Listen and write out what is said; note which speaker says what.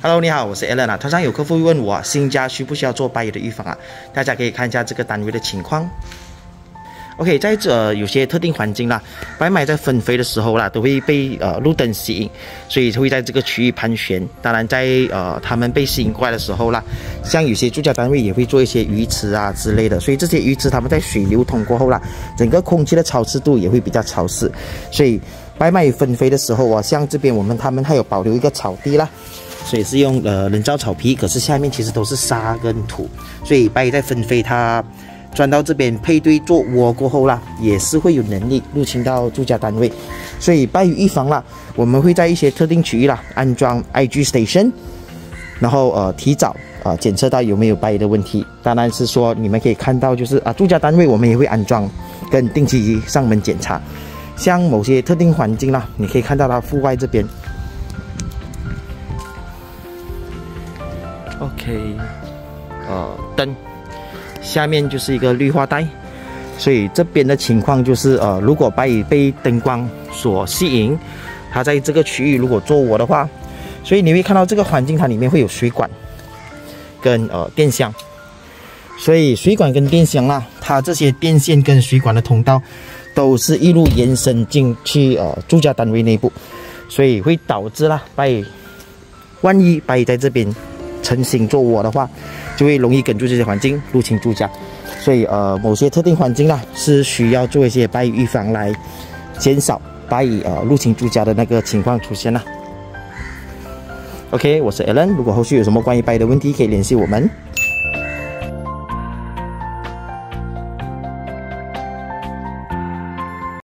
Speaker 1: Hello， 你好，我是 Alan 啊。通常有客户问我新家需不需要做白蚁的预防啊？大家可以看一下这个单位的情况。OK， 在有些特定环境啦，白蚁在分飞的时候啦，都会被路灯吸引，所以会在这个区域盘旋。当然在它们被吸引过来的时候啦，像有些住家单位也会做一些鱼池啊之类的，所以这些鱼池它们在水流通过后啦，整个空气的潮湿度也会比较潮湿，所以白蚁分飞的时候啊，像这边它们还有保留一个草地啦。所以是用人造草皮，可是下面其实都是沙跟土，所以白蚁在分飞，它钻到这边配对做窝过后啦，也是会有能力入侵到住家单位。所以白蚁预防啦，我们会在一些特定区域啦安装 IG station， 然后提早检测到有没有白蚁的问题。当然是说你们可以看到就是住家单位我们也会安装，跟定期上门检查。像某些特定环境啦，你可以看到它户外这边。OK， 灯下面就是一个绿化带，所以这边的情况就是如果白蚁被灯光所吸引，它在这个区域如果做窝的话，所以你会看到这个环境它里面会有水管跟电箱，所以水管跟电箱啦，它这些电线跟水管的通道都是一路延伸进去住家单位内部，所以会导致啦白蚁，万一白蚁在这边成型做窝的话，就会容易根据这些环境入侵住家，所以某些特定环境啦是需要做一些白蚁预防来减少白蚁入侵住家的那个情况出现啦。OK， 我是 Alan， 如果后续有什么关于白蚁的问题，可以联系我们。